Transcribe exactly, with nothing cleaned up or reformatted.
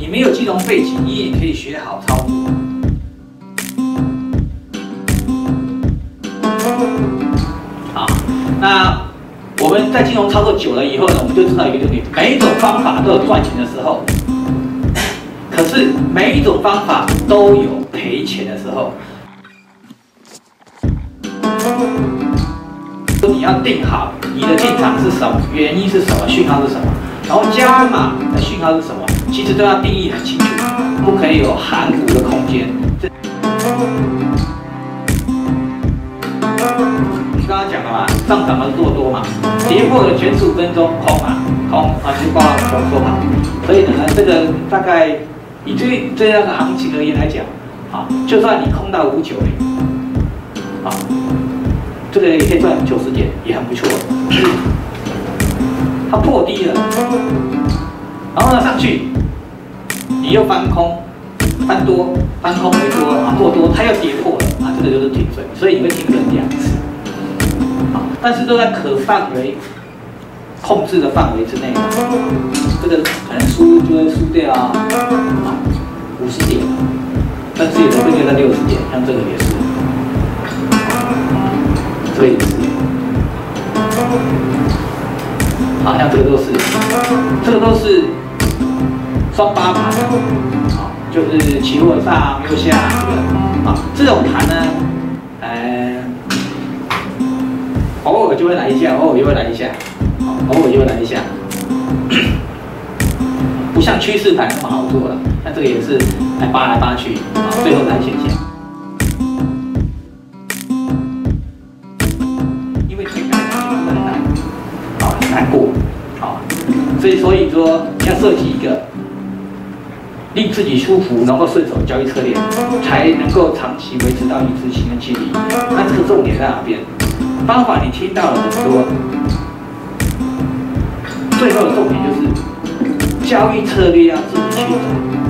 没有金融背景，你也可以学好操作。好，那我们在金融操作久了以后呢，我们就知道一个重点：每一种方法都有赚钱的时候，可是每一种方法都有赔钱的时候。你要定好你的进场是什么，原因是什么，讯号是什么，然后加码的讯号是什么，其实都要定义很清楚，不可以有含糊的空间。你刚刚讲了嘛，上涨的做多嘛，跌破了前十五分钟空嘛，空啊就挂空说好。所以呢，这个大概以对对那个行情而言来讲，啊，就算你空到五九零，啊。这个也可以赚九十点，也很不错。它破低了，然后呢上去，你又翻空，翻多，翻空为多啊，做多，它又跌破了啊，这个就是停损，所以你会停损两次。啊，但是都在可范围控制的范围之内。这个可能输就会输掉啊，五十点，但是有的会跌到六十点，像这个也是。所以，好像这个都是，这个都是双八盘，啊，就是期货上右下，啊，这种盘呢，呃，偶尔就会来一下，偶尔就会来一下，偶尔就会来一下，不像趋势盘那么好做了，像这个也是来扒来扒去，啊，最后才显现。难过，好，所以所以说你要设计一个令自己舒服、能够顺手的交易策略，才能够长期维持到一致性跟距离。那这个重点在哪边？方法你听到了很多，最后的重点就是交易策略要自己去找。